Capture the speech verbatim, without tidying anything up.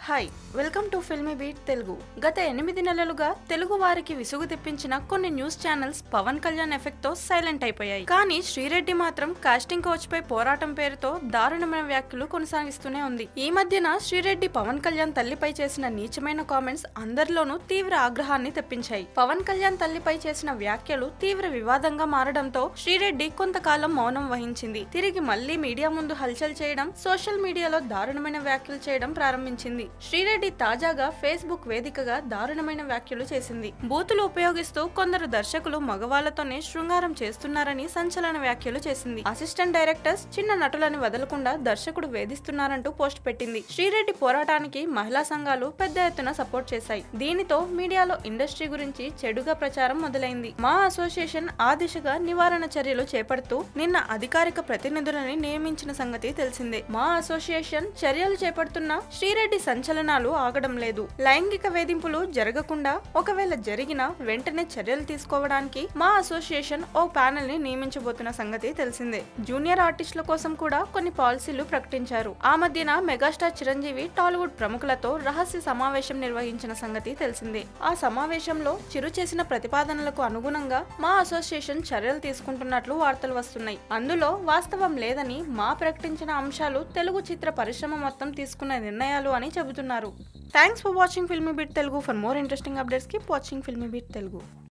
Hi welcome to Filmibeat Telugu. గత ఎనిమిది నెలలుగా తెలుగు వారికి విసుగు తెప్పించిన కొన్ని news channels Pawan Kalyan effect తో సైలెంట్ అయిపోయాయి. కానీ శ్రీరెడ్డి మాత్రం కాస్టింగ్ కోచ్ పై పోరాటం పేరుతో దారుణమైన వ్యాఖ్యలు కొనసాగిస్తూనే ఉంది. ఈ మధ్యన శ్రీరెడ్డి పవన్ కళ్యాణ్ తల్లిపై చేసిన నీచమైన కామెంట్స్ అందరిలోనూ తీవ్ర ఆగ్రహాన్ని తెప్పించాయి. పవన్ కళ్యాణ్ తల్లిపై చేసిన వ్యాఖ్యలు తీవ్ర వివాదంగా మారడంతో శ్రీరెడ్డి కొంతకాలం మౌనం వహించింది. తిరిగి మళ్లీ మీడియా ముందు హల్చల్ చేయడం, సోషల్ మీడియాలో దారుణమైన వ్యాఖ్యలు చేయడం ప్రారంభించింది. శ్రీరెడ్డి తాజాగా ఫేస్బుక్ వేదికగా దారుణమైన వ్యాఖ్యలు చేసింది. బూతులు ఉపయోగిస్తూ కొందరు దర్శకులు మగవాళ్లతోనే శృంగారం చేస్తున్నారని సంచలన వ్యాఖ్యలు చేసింది. అసిస్టెంట్ డైరెక్టర్స్ చిన్న నటులని వదలకుండా దర్శకుడు వేధిస్తున్నారంటూ పోస్ట్ పెట్టింది. శ్రీరెడ్డి పోరాటానికి మహిళా సంఘాలు పెద్ద ఎత్తున సపోర్ట్ చేశాయి. దీనితో మీడియాలో ఇండస్ట్రీ గురించి చెడుగా ప్రచారం మొదలైంది. మా అసోసియేషన్ ఆ దిశగా నివారణ చర్యలు చేపడుతూ నిన్న అధికారిక ప్రతినిధులని నియమించిన సంగతి తెలిసిందే. మా అసోసియేషన్ చర్యలు చేపడుతున్న శ్రీరెడ్డి సంచలనాలు ఆగడం లేదు. లైంగిక వేధింపులు జరగకుండా, ఒకవేళ జరిగినా వెంటనే చర్యలు తీసుకోవడానికి మా అసోసియేషన్ ఓ ప్యానెల్ ని నియమించబోతున్న సంగతి తెలిసిందే. జూనియర్ ఆర్టిస్టుల కోసం కూడా కొన్ని పాలసీలు ప్రకటించారు. ఆ మధ్యన మెగాస్టార్ చిరంజీవి టాలీవుడ్ ప్రముఖులతో రహస్య సమావేశం నిర్వహించిన సంగతి తెలిసిందే. ఆ సమావేశంలో చిరు చేసిన ప్రతిపాదనలకు అనుగుణంగా మా అసోసియేషన్ చర్యలు తీసుకుంటున్నట్లు వార్తలు వస్తున్నాయి. అందులో వాస్తవం లేదని, మా ప్రకటించిన అంశాలు తెలుగు చిత్ర పరిశ్రమ మొత్తం తీసుకున్న నిర్ణయాలు అని చెబుతున్నారు. Thanks for watching Filmibeat Telugu. For more interesting updates keep watching Filmibeat Telugu.